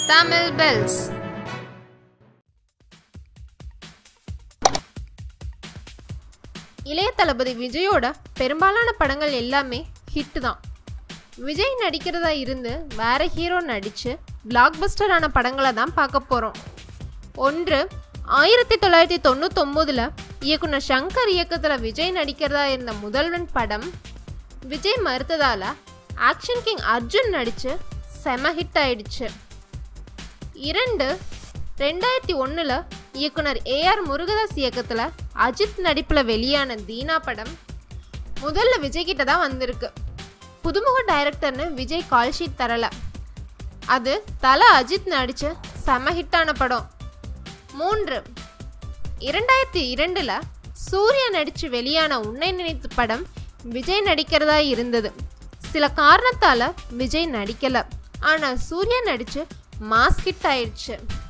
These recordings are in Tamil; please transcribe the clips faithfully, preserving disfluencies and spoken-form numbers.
Tamil Bells. இளையதளபதி விஜயோட பெரும்பாலான படங்கள் எல்லாமே ஹிட் தான். விஜய் நடிக்கிறதா இருந்து வேற ஹீரோ நடிச்சு பிளாக்பஸ்டர் ஆன படங்களை தான் பார்க்க போறோம். ஒன்று, ஆயிரத்தி தொள்ளாயிரத்தி தொண்ணூத்தி ஒன்பதுல இயக்குனர் சங்கர் இயக்கத்தில் விஜய் நடிக்கிறதா இருந்த முதல்வன் படம் விஜய் மறுத்ததால ஆக்ஷன் கிங் அர்ஜுன் நடிச்சு செம ஹிட் ஆயிடுச்சு. இரண்டு, ரெண்டாயிரத்தி ஒன்னுல இயக்குனர் ஏ ஆர் முருகதாஸ் இயக்கத்தில் அஜித் நடிப்பில் வெளியான தீனா படம் முதல்ல விஜய் கிட்ட தான் வந்திருக்கு. புதுமுக டைரக்டர்னு விஜய் கால் ஷீட் தரல. அது தல அஜித் நடிச்சு செம ஹிட்டான படம். மூன்று, இரண்டாயிரத்தி இரண்டுல சூர்யா நடிச்சு வெளியான உன்னை நினைத்து படம் விஜய் நடிக்கிறதா இருந்தது. சில காரணத்தால விஜய் நடிக்கல. ஆனா சூர்யா நடிச்சு மாஸ் ஹிட் ஆயிடுச்சு.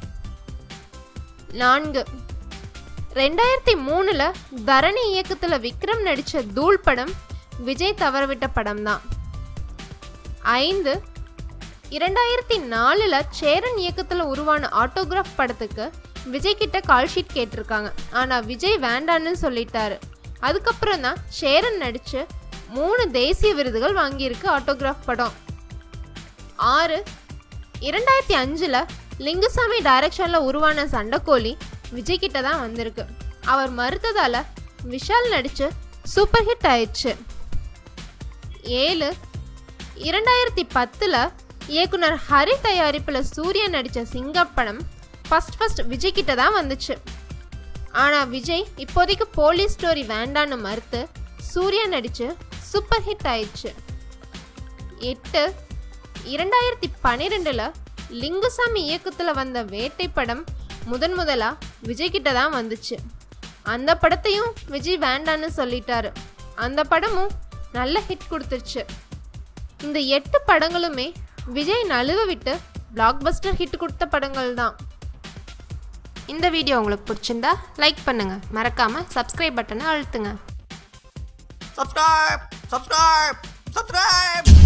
நான்கு, ரெண்டாயிரத்தி மூணுல தரணி இயக்கத்துல விக்ரம் நடிச்ச தூள் படம் விஜய் தவறவிட்ட படம் தான். ஐந்து, இரண்டாயிரத்தி நாலுல சேரன் இயக்கத்துல உருவான ஆட்டோகிராஃப் படத்துக்கு விஜய் கிட்ட கால் ஷீட் கேட்டிருக்காங்க. ஆனா விஜய் வேண்டான்னு சொல்லிட்டாரு. அதுக்கப்புறம் தான் சேரன் நடிச்சு மூணு தேசிய விருதுகள் வாங்கியிருக்கு ஆட்டோகிராஃப் படம். ஆறு, இரண்டாயிரத்தி அஞ்சுல லிங்குசாமி டைரக்ஷன்ல உருவான சண்டைக்கோழி விஜய் கிட்ட தான் வந்திருக்கு. அவர் மறுத்ததால விஷால் நடிச்சு சூப்பர் ஹிட் ஆயிடுச்சு. ஏழு, இரண்டாயிரத்தி பத்துல இயக்குனர் ஹரி தயாரிப்புல சூர்யா நடிச்ச சிங்கம் படம் ஃபர்ஸ்ட் ஃபர்ஸ்ட் விஜய் கிட்ட தான் வந்துச்சு. ஆனா விஜய் இப்போதைக்கு போலீஸ் ஸ்டோரி வேண்டான்னு மறுத்து சூர்யா நடிச்சு சூப்பர் ஹிட் ஆயிடுச்சு. எட்டு, இரண்டாயிரத்தி பன்னிரெண்டுல லிங்குசாமி இயக்கத்துல வந்த வேட்டை படம் முதன் முதலா விஜய் கிட்ட தான் வந்துச்சு. அந்த படத்தையும் விஜய் வேண்டான்னு சொல்லிட்டாரு. அந்த படமும் நல்ல ஹிட் கொடுத்துருச்சு. இந்த எட்டு படங்களுமே விஜய் நழுவ விட்டு பிளாக்பஸ்டர் ஹிட் கொடுத்த படங்கள் தான். இந்த வீடியோ உங்களுக்கு பிடிச்சிருந்தா லைக் பண்ணுங்க, மறக்காம சப்ஸ்கிரைப் பட்டனை அழுத்துங்க. Subscribe! Subscribe! Subscribe!